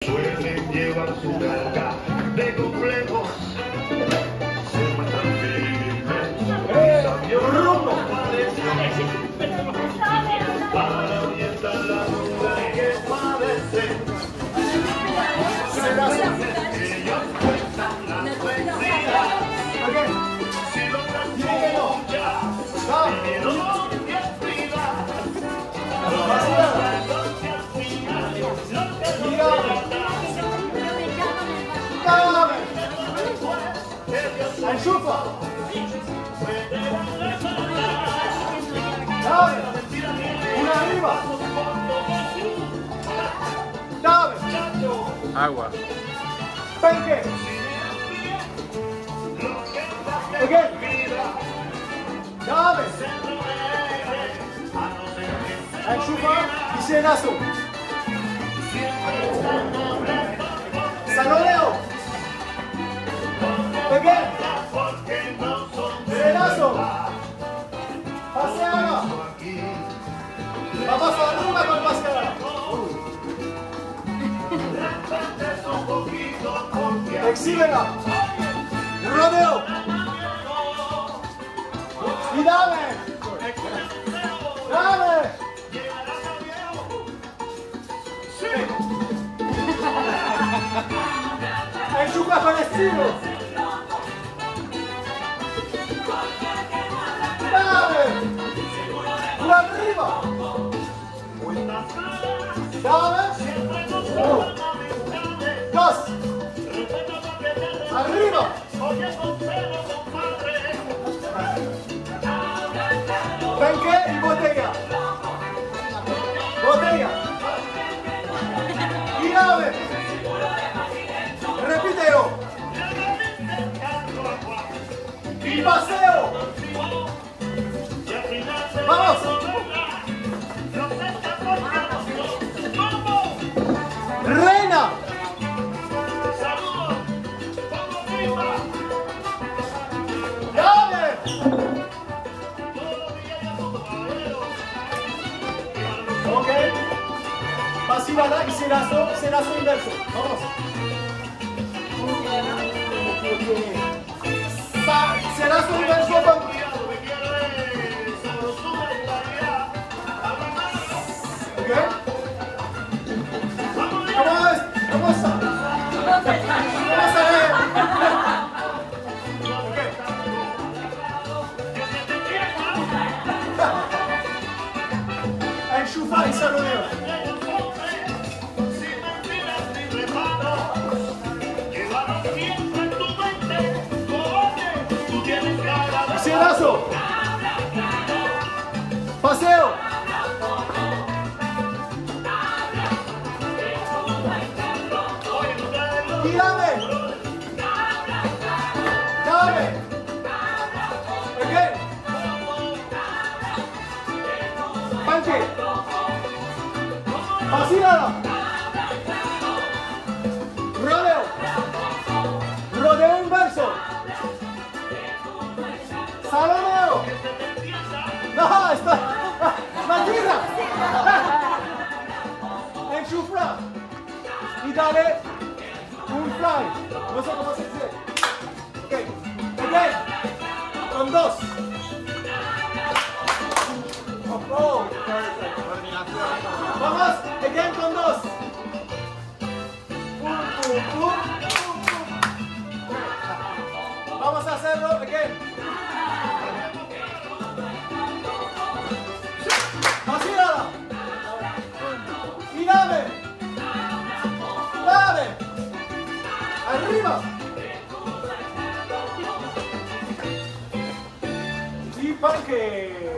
suelen llevar su carga de complejos. Se muestran firmes, sabios rumbo para orientar la duda que padecen. Ellos cuentan la poesía. Si lo escuchas, vivieron en vida. ¡Enchufa! ¡Dame! ¡Una arriba! ¡Dame! Agua. ¡Penque! ¡Again! ¡Dame! ¡Enchufa! ¡Y cenazo! ¡Saloneo! ¡Again! ¡Cenazo! ¡Paseada! ¡Vamos arriba con paseada! ¡Exhíbela! ¡Rodeo! ¡Y dame! ¡Dame! ¡Enchufa con estilo! ¡Dame! ¡Por arriba! ¡Dame! ¡Uno! ¡Dos! ¡Arriba! ¡Penque y botella! ¡Botella! ¡Y dame! ¡Repítelo! ¡Y paseo! ¡Vamos! ¡Reina! ¡Dame! Ok. Pasivada y cenazo inverso. Vamos. Cenazo inverso con... ¿Cómo está? Enchufa y saludeo. Cenazo. Paseo. Y dame. Dame. Again. Panque. Vacílala. Rodeo. Rodeo inverso. Saloneo. No, está. Mentira. Enchufla. Y dale un fly. No sé cómo se dice. Ok. Again. Con dos. Oh. Vamos. Again con dos. Vamos a hacerlo again. Vacílala. Y dame. Dame. Arriba. Y panque.